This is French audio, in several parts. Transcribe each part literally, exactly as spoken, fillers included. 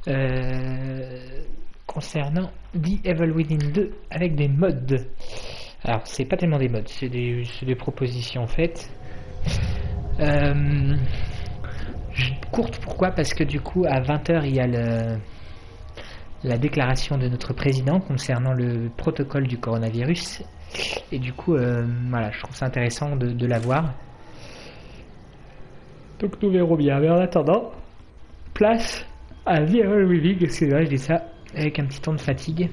euh, concernant The Evil Within deux avec des mods. Alors, c'est pas tellement des mods, c'est des, des propositions faites. Euh, courte, pourquoi? Parce que du coup, à vingt heures, il y a le, la déclaration de notre président concernant le protocole du coronavirus. Et du coup, euh, voilà, je trouve ça intéressant de, de la voir. Donc nous verrons bien. Mais en attendant, place à The Evil Within. Excusez-moi, je dis ça avec un petit ton de fatigue.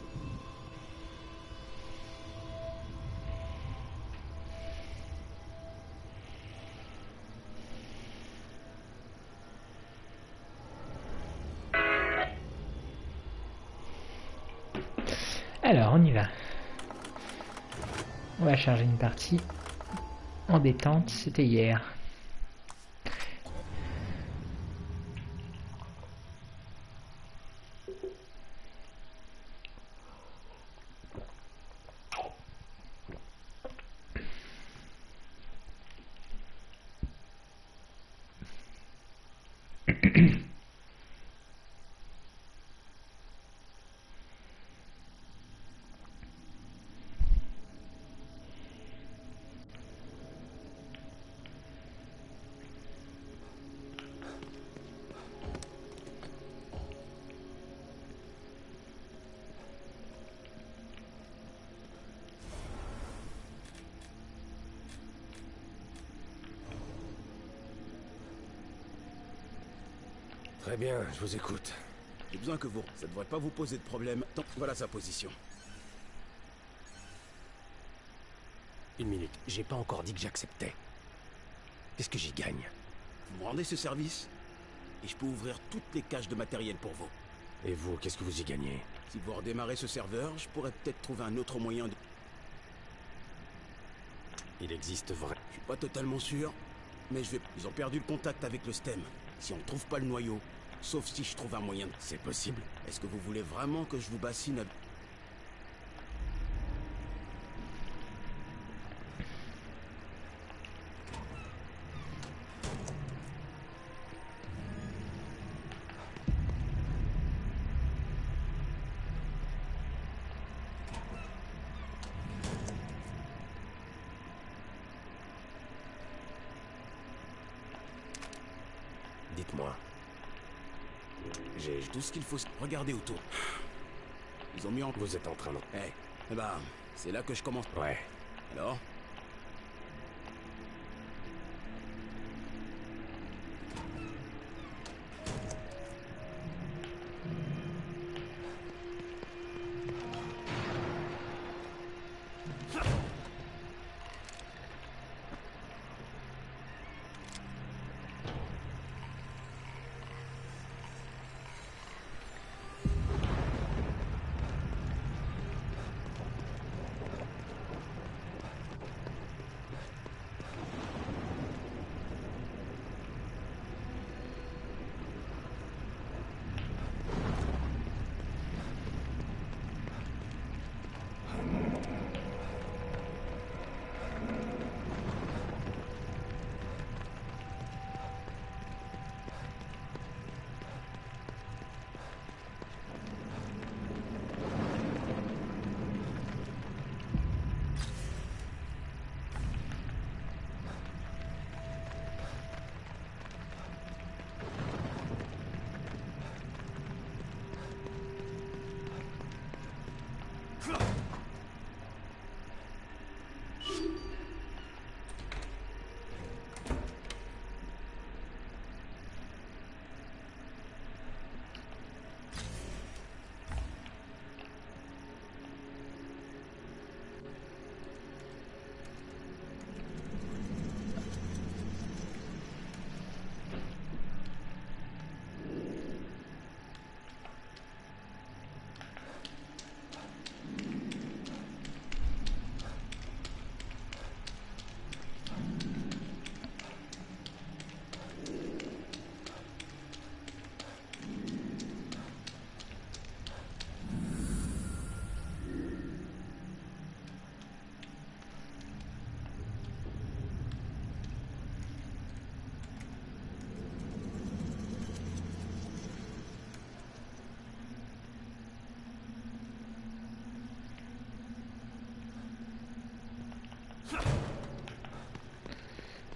Alors, on y va. On va charger une partie en détente, c'était hier. Très bien, je vous écoute. J'ai besoin que vous... Ça devrait pas vous poser de problème. Tant... Voilà sa position. Une minute, j'ai pas encore dit que j'acceptais. Qu'est-ce que j'y gagne? Vous me rendez ce service et je peux ouvrir toutes les caches de matériel pour vous. Et vous, qu'est-ce que vous y gagnez? Si vous redémarrez ce serveur, je pourrais peut-être trouver un autre moyen de... Il existe vrai... Je suis pas totalement sûr, mais je vais... Ils ont perdu le contact avec le stem. Si on ne trouve pas le noyau, sauf si je trouve un moyen... C'est possible. Est-ce que vous voulez vraiment que je vous bassine à... Dites-moi. J'ai... Tout ce qu'il faut... Regardez autour. Ils ont mis en... Vous êtes en train de... Eh, hey, eh ben, c'est là que je commence. Ouais. Alors?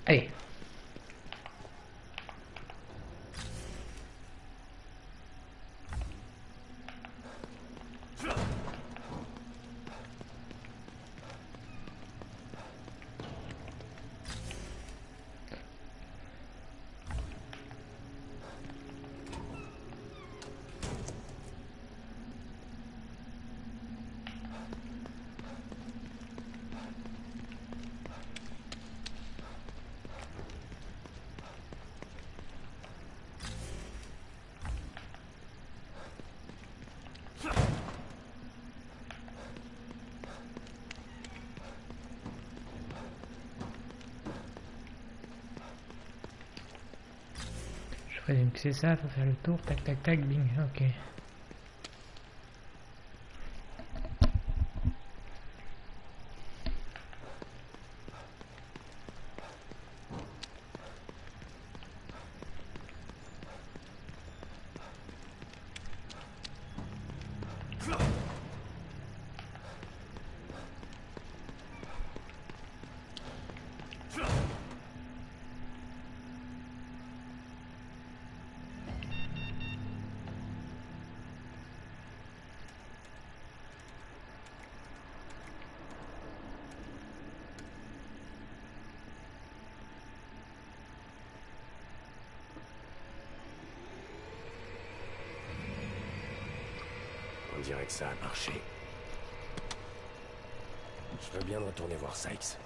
Allez. Je présume que c'est ça, faut faire le tour, tac tac tac, bing, ok. On dirait que ça a marché. Je veux bien retourner voir Sykes.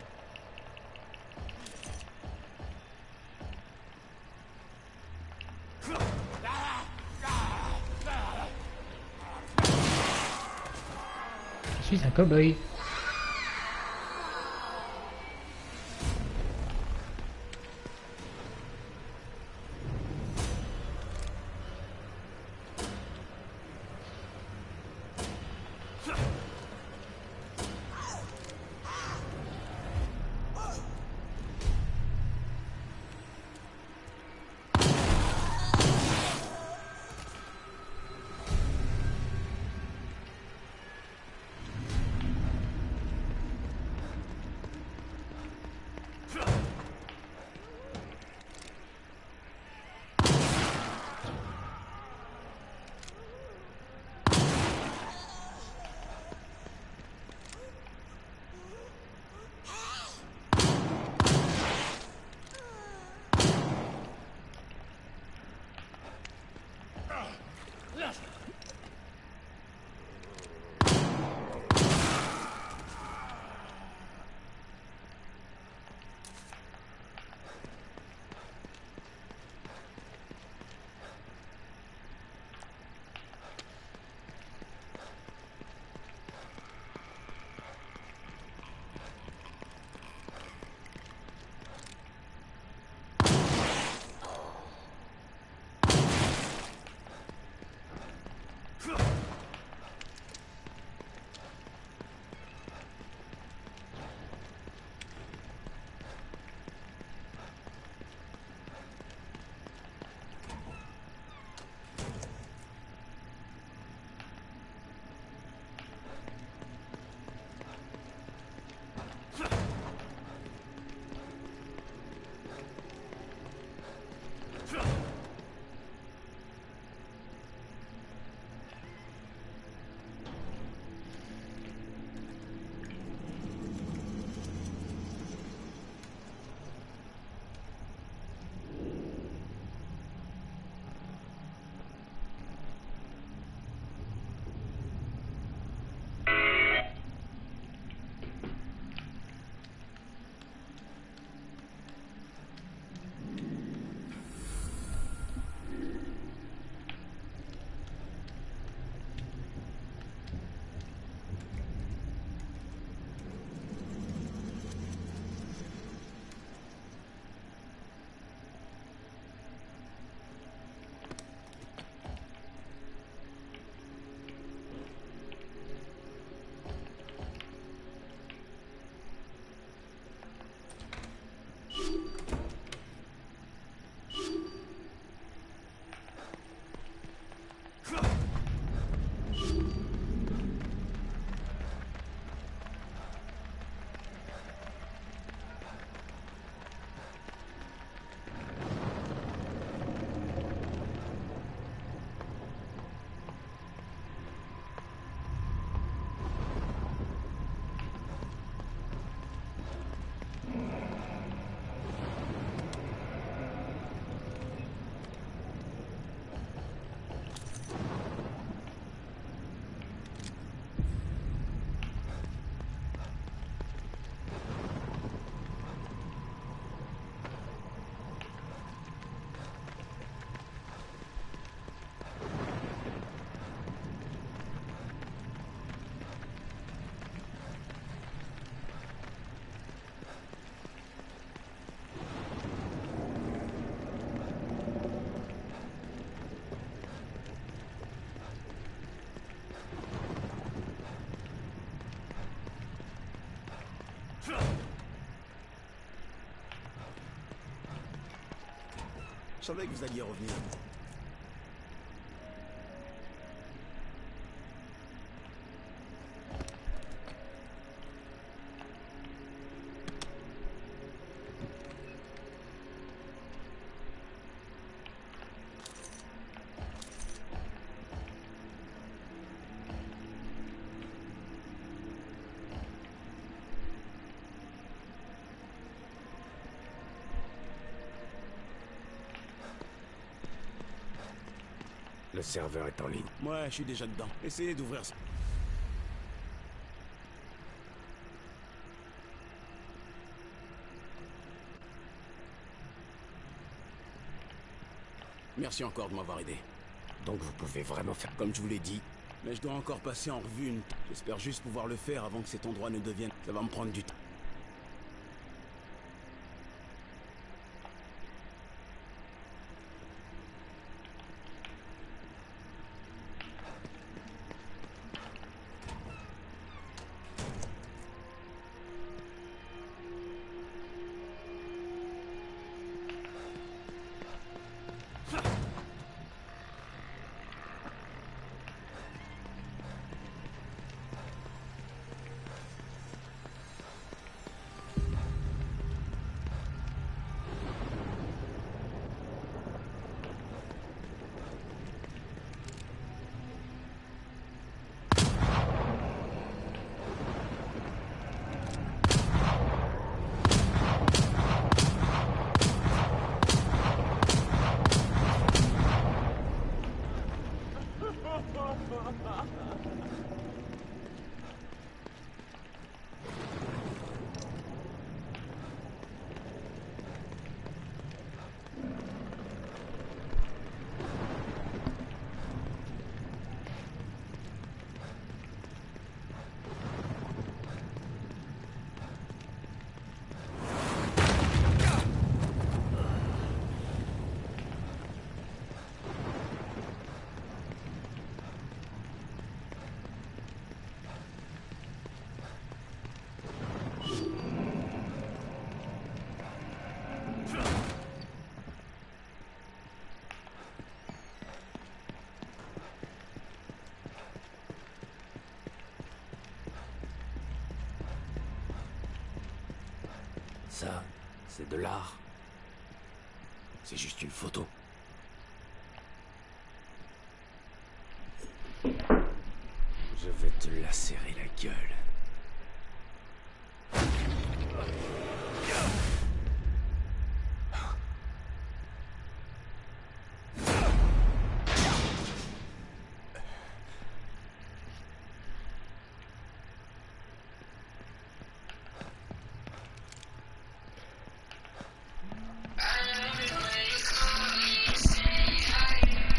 Je suis un cow-boy. Je savais que vous alliez revenir. Le serveur est en ligne. Ouais, je suis déjà dedans. Essayez d'ouvrir ça. Merci encore de m'avoir aidé. Donc vous pouvez vraiment faire... Comme je vous l'ai dit, mais je dois encore passer en revue une... J'espère juste pouvoir le faire avant que cet endroit ne devienne... Ça va me prendre du temps. Ça, c'est de l'art. C'est juste une photo. Je vais te lacérer la gueule.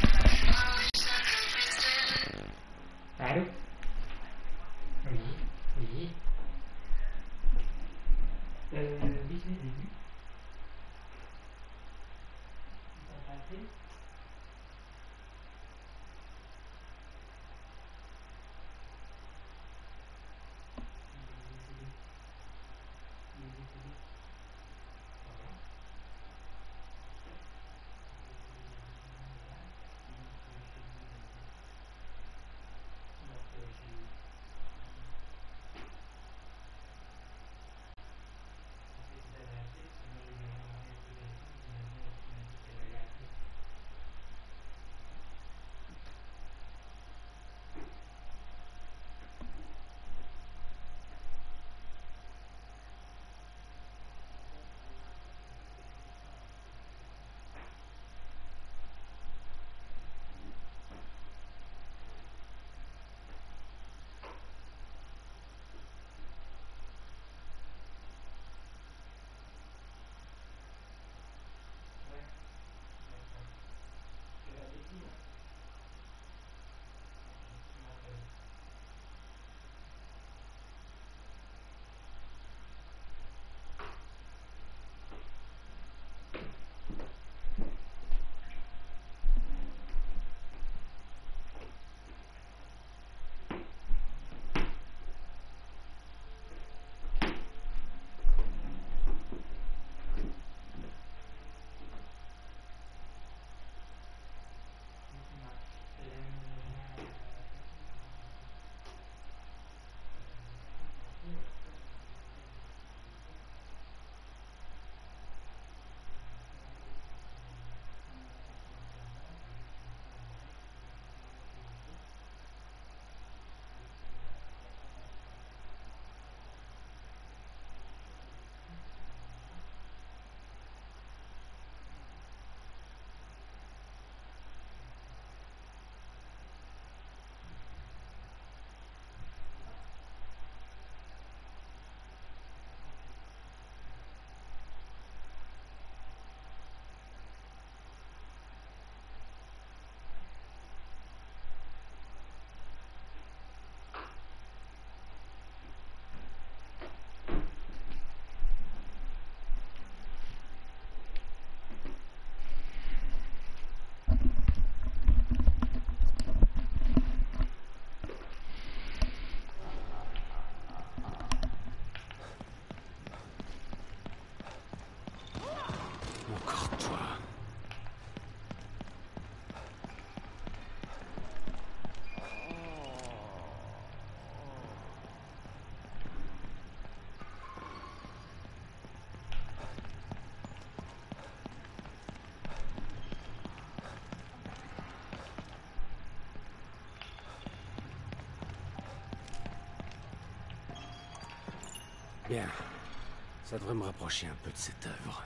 Allô? Oui. Bien. Ça devrait me rapprocher un peu de cette œuvre.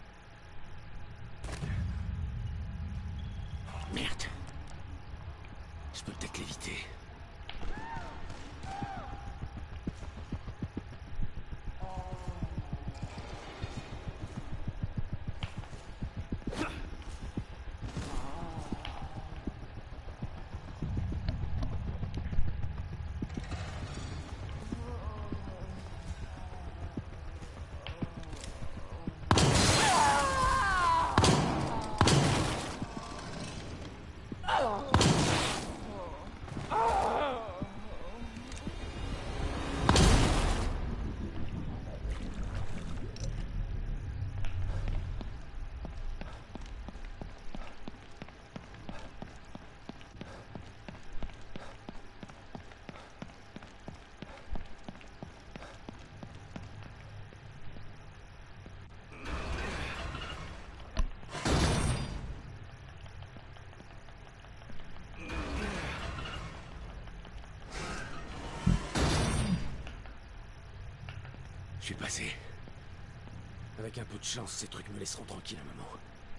Merde. Je peux peut-être l'éviter. Je suis passé. Avec un peu de chance, ces trucs me laisseront tranquille un moment.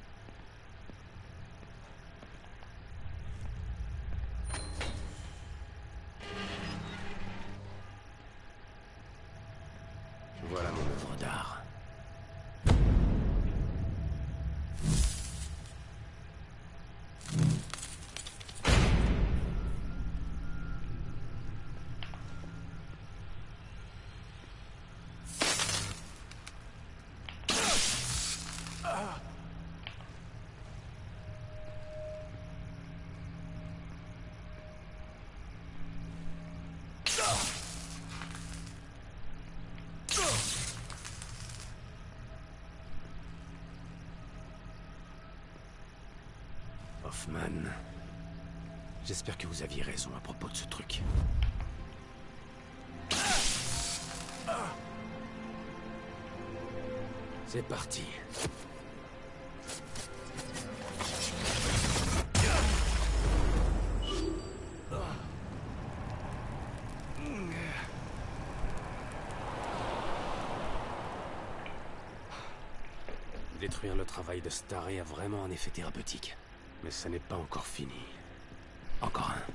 Voilà mon œuvre d'art. Hoffman, j'espère que vous aviez raison à propos de ce truc. C'est parti. Détruire le travail de Starry a vraiment un effet thérapeutique. Mais ça n'est pas encore fini. Encore un.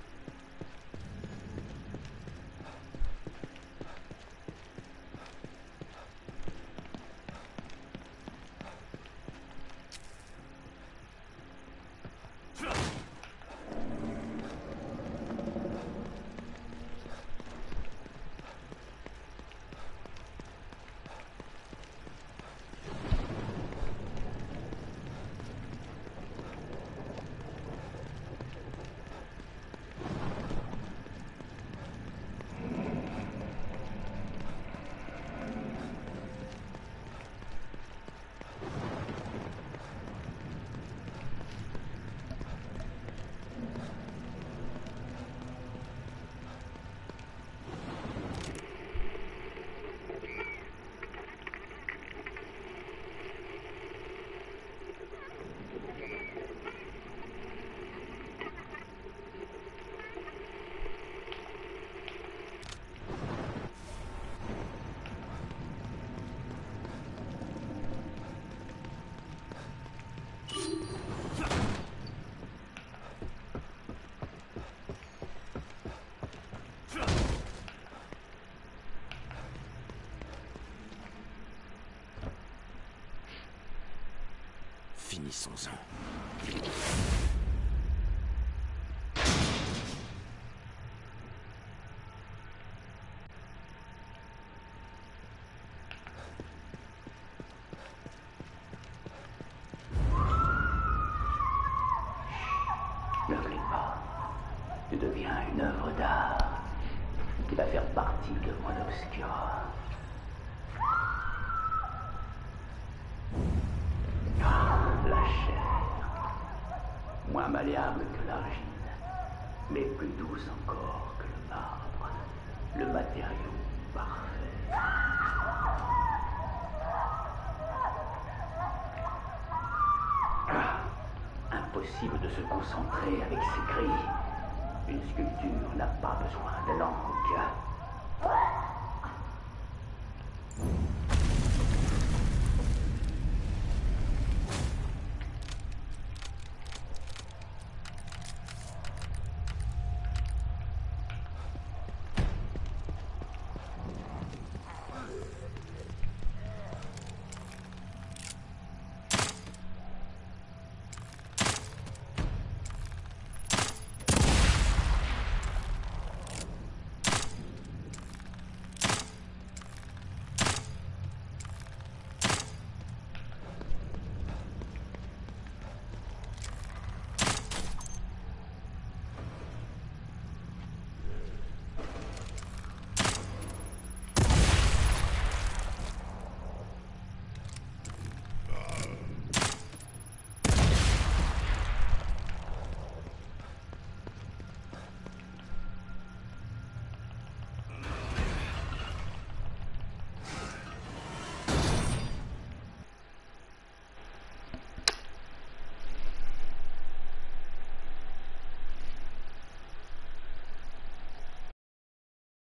Finissons-en. Ne crie pas. Tu deviens une œuvre d'art qui va faire partie de mon obscura. La chair, moins malléable que l'argile, mais plus douce encore que le marbre, le matériau parfait. Ah, impossible de se concentrer avec ces grilles. Une sculpture n'a pas besoin de langue.